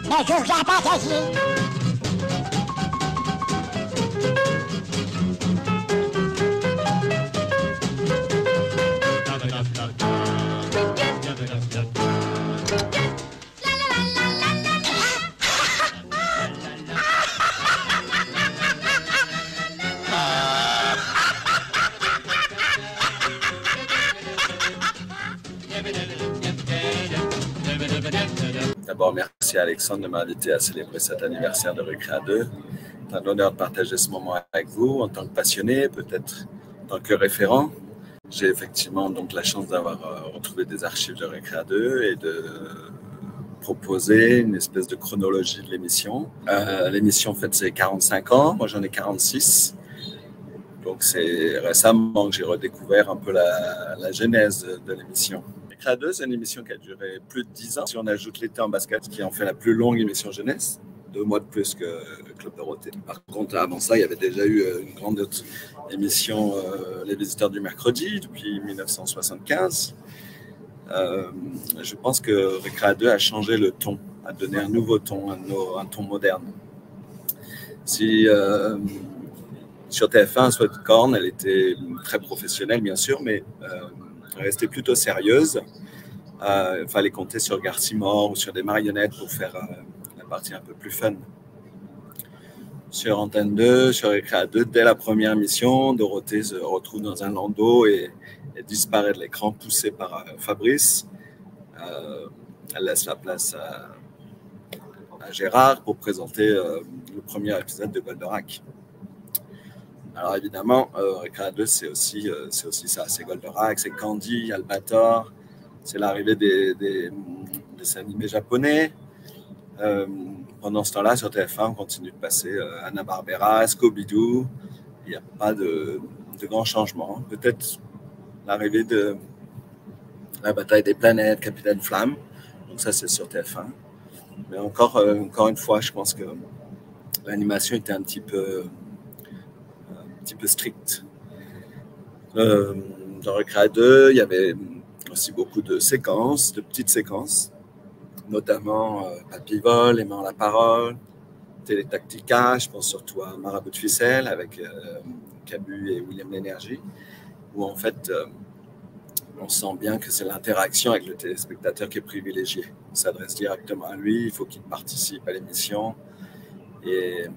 Bonjour, Jean Passagier. D'abord, merci à Alexandre de m'inviter à célébrer cet anniversaire de Recréa 2. C'est un honneur de partager ce moment avec vous en tant que passionné, peut-être en tant que référent. J'ai effectivement donc la chance d'avoir retrouvé des archives de Recréa 2 et de proposer une espèce de chronologie de l'émission. L'émission fête ses 45 ans, moi j'en ai 46. Donc c'est récemment que j'ai redécouvert un peu la genèse de l'émission. Recréa 2, c'est une émission qui a duré plus de 10 ans. Si on ajoute l'été en basket, qui en fait la plus longue émission jeunesse, 2 mois de plus que Club Dorothée. Par contre, avant ça, il y avait déjà eu une grande émission, Les Visiteurs du Mercredi, depuis 1975. Je pense que Recréa 2 a changé le ton, a donné un nouveau ton, un ton moderne. Si sur TF1, Sweat Corn, elle était très professionnelle, bien sûr, mais elle restait plutôt sérieuse. Il fallait compter sur Garcimore ou sur des marionnettes pour faire la partie un peu plus fun. Sur Antenne 2, sur Recréa 2, dès la première émission, Dorothée se retrouve dans un landau et disparaît de l'écran, poussée par Fabrice. Elle laisse la place à Gérard pour présenter le premier épisode de Goldorak. Alors évidemment, Recréa 2, c'est aussi ça. C'est Goldorak, c'est Candy, Albator, c'est l'arrivée des animés japonais. Pendant ce temps-là, sur TF1, on continue de passer Hanna-Barbera, Scooby-Doo. Il n'y a pas de grands changements. Peut-être l'arrivée de la bataille des planètes, Capitaine Flamme. Donc ça, c'est sur TF1. Mais encore une fois, je pense que l'animation était un petit peu stricte. Dans Recréa 2, il y avait aussi beaucoup de séquences, de petites séquences, notamment Papy Vol, Aimant la parole, Télétactica, je pense surtout à Marabout de ficelle avec Cabu et William Lénergie, où en fait on sent bien que c'est l'interaction avec le téléspectateur qui est privilégiée. On s'adresse directement à lui, il faut qu'il participe à l'émission et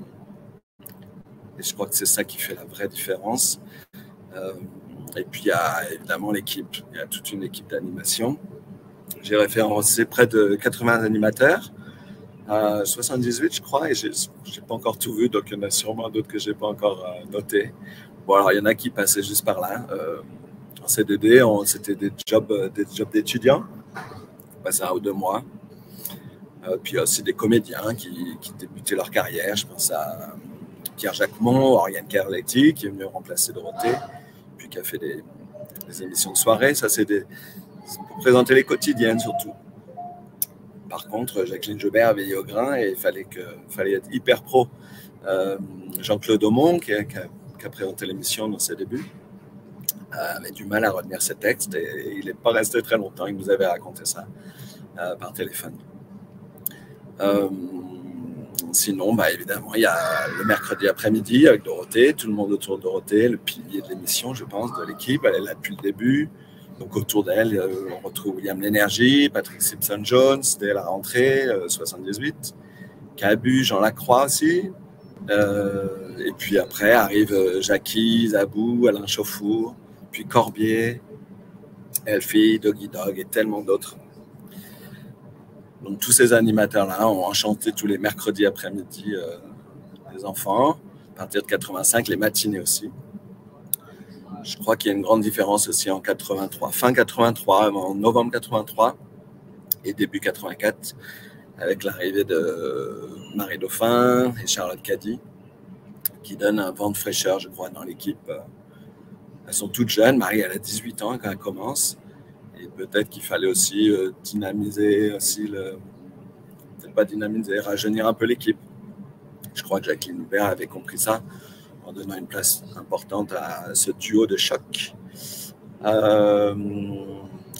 je crois que c'est ça qui fait la vraie différence. Et puis il y a évidemment l'équipe, il y a toute une équipe d'animation. J'ai référencé près de 80 animateurs, 78 je crois, et je n'ai pas encore tout vu, donc il y en a sûrement d'autres que je n'ai pas encore notés. Bon, alors il y en a qui passaient juste par là. En CDD, c'était des jobs d'étudiants, on passait 1 ou 2 mois. Puis il y a aussi des comédiens qui débutaient leur carrière. Je pense à Pierre Jacquemont, Oriane Carletti, qui est venu remplacer Dorothée, puis qui a fait des émissions de soirée. Ça, c'est pour présenter les quotidiennes surtout. Par contre, Jacqueline Joubert veillait au grain et il fallait être hyper pro. Jean-Claude Aumont, qui a présenté l'émission dans ses débuts, avait du mal à retenir ses textes et il n'est pas resté très longtemps. Il nous avait raconté ça par téléphone. Sinon, évidemment, il y a le mercredi après-midi avec Dorothée, tout le monde autour de Dorothée, le pilier de l'émission, je pense, de l'équipe. Elle est là depuis le début. Donc autour d'elle, on retrouve William Lénergie, Patrick Simpson-Jones dès la rentrée, 78. Cabu, Jean Lacroix aussi. Et puis après arrivent Jackie, Zabou, Alain Chauffour, puis Corbier, Elfie, Doggy Dog et tellement d'autres. Donc tous ces animateurs-là ont enchanté tous les mercredis après-midi les enfants, à partir de 85, les matinées aussi. Je crois qu'il y a une grande différence aussi en 83, fin 83, en novembre 83 et début 84, avec l'arrivée de Marie Dauphin et Charlotte Caddy, qui donnent un vent de fraîcheur, je crois, dans l'équipe. Elles sont toutes jeunes. Marie, elle a 18 ans quand elle commence. Et peut-être qu'il fallait aussi dynamiser aussi peut-être pas dynamiser, rajeunir un peu l'équipe. Je crois que Jacqueline Hubert avait compris ça en donnant une place importante à ce duo de choc.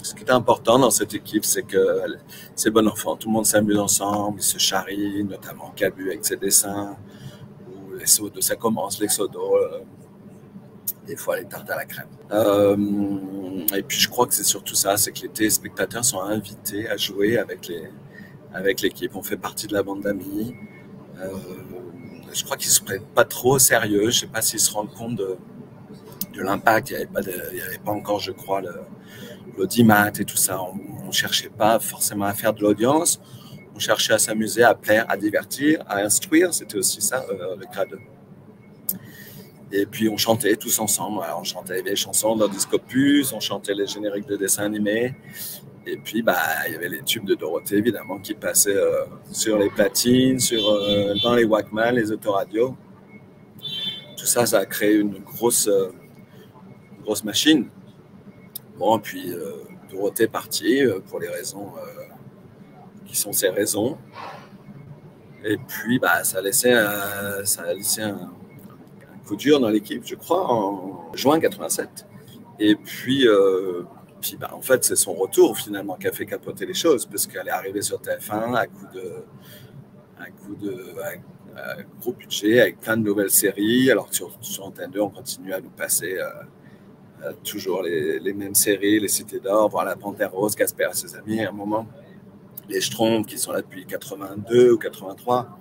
ce qui était important dans cette équipe, c'est que c'est bon enfant. Tout le monde s'amuse ensemble, ils se charrient, notamment Cabu avec ses dessins, ou les sodos, ça commence, les sodos, des fois les tartes à la crème. Et puis je crois que c'est surtout ça, c'est que les téléspectateurs sont invités à jouer avec l'équipe. On fait partie de la bande d'amis. Je crois qu'ils ne se prennent pas trop au sérieux. Je ne sais pas s'ils se rendent compte de l'impact. Il n'y avait pas encore, je crois, l'audimat et tout ça. On ne cherchait pas forcément à faire de l'audience. On cherchait à s'amuser, à plaire, à divertir, à instruire. C'était aussi ça, le CRA2. Et puis on chantait tous ensemble. Alors, on chantait les chansons dans Discopus, on chantait les génériques de dessins animés. Et puis il y avait les tubes de Dorothée, évidemment, qui passaient sur les platines, dans les Walkman, les autoradios. Tout ça, ça a créé une grosse machine. Bon, puis Dorothée est partie pour les raisons qui sont ses raisons. Et puis, ça a laissé un coup dur dans l'équipe, je crois, en juin 87. Et puis, en fait, c'est son retour, finalement, qui a fait capoter les choses, parce qu'elle est arrivée sur TF1 à coup de gros budget, avec plein de nouvelles séries. Alors, sur Antenne 2, on continue à nous passer toujours les mêmes séries, les Cités d'Or, voir la Panthère Rose, Casper et ses amis, à un moment. Les Schtroumpfs, qui sont là depuis 82 ou 83.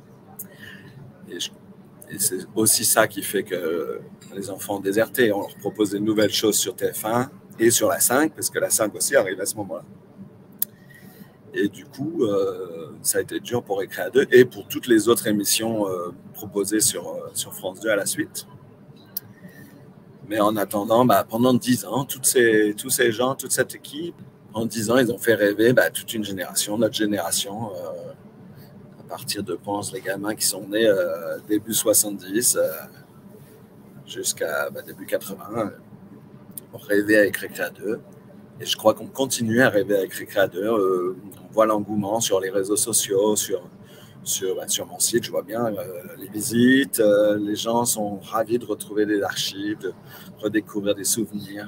Et c'est aussi ça qui fait que les enfants ont déserté. On leur propose de nouvelles choses sur TF1 et sur la 5, parce que la 5 aussi arrive à ce moment-là. Et du coup, ça a été dur pour Récréa 2 et pour toutes les autres émissions proposées sur France 2 à la suite. Mais en attendant, pendant 10 ans, tous ces gens, toute cette équipe, en 10 ans, ils ont fait rêver toute une génération, notre génération, à partir de, pense, les gamins qui sont nés début 70 jusqu'à début 80, ont rêvé avec Récréa 2. Et je crois qu'on continue à rêver avec Récréa 2. On voit l'engouement sur les réseaux sociaux, sur mon site, je vois bien les visites. Les gens sont ravis de retrouver des archives, de redécouvrir des souvenirs.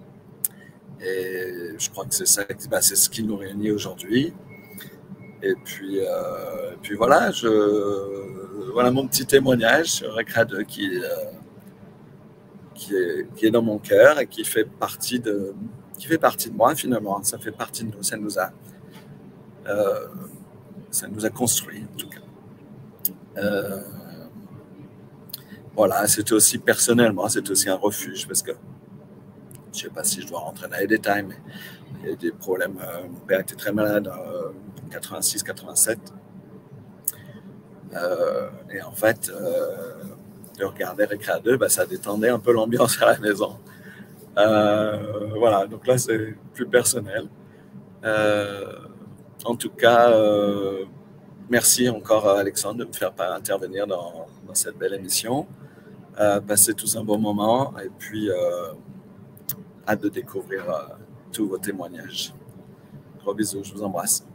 Et je crois que c'est ça, c'est ce qui nous réunit aujourd'hui. Et puis voilà, voilà mon petit témoignage sur Récréa 2 qui est dans mon cœur et qui fait partie de moi finalement. Ça fait partie de nous, ça nous a construit en tout cas. Voilà, c'était aussi personnellement, c'était aussi un refuge parce que je ne sais pas si je dois rentrer dans les détails, mais il y a eu des problèmes. Mon père était très malade en 86-87. Et en fait, de regarder Récréa 2, ça détendait un peu l'ambiance à la maison. Voilà, donc là, c'est plus personnel. En tout cas, merci encore Alexandre de me faire intervenir dans cette belle émission. Passez tous un bon moment et puis hâte de découvrir tous vos témoignages. Gros bisous, je vous embrasse.